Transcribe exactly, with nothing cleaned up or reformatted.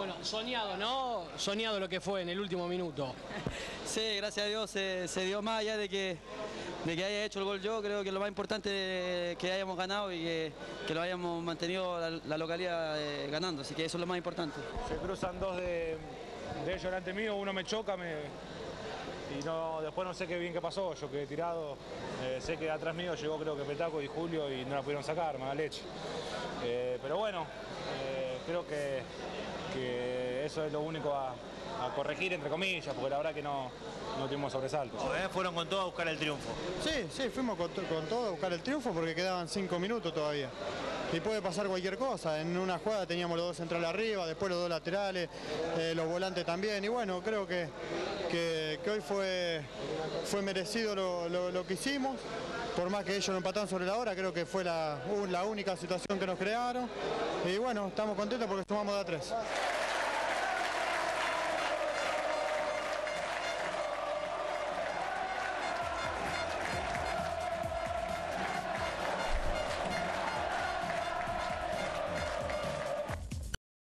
Bueno, soñado, ¿no? Soñado lo que fue en el último minuto. Sí, gracias a Dios se, se dio más allá de que, de que haya hecho el gol yo. Creo que lo más importante es que hayamos ganado y que, que lo hayamos mantenido la, la localidad eh, ganando, así que eso es lo más importante. Se cruzan dos de, de ellos delante mío, uno me choca me, y no, después no sé qué bien qué pasó, yo quedé tirado, eh, sé que atrás mío llegó creo que Petaco y Julio y no la pudieron sacar, mala leche. Eh, pero bueno, eh, creo que, que eso es lo único a, a corregir, entre comillas, porque la verdad que no, no tuvimos sobresaltos. ¿Eh? Fueron con todo a buscar el triunfo. Sí, sí, fuimos con, con todo a buscar el triunfo porque quedaban cinco minutos todavía. Y puede pasar cualquier cosa. En una jugada teníamos los dos centrales arriba, después los dos laterales, eh, los volantes también. Y bueno, creo que, que, que hoy fue, fue merecido lo, lo, lo que hicimos. Por más que ellos no empataron sobre la hora, creo que fue la, la única situación que nos crearon. Y bueno, estamos contentos porque sumamos de a tres.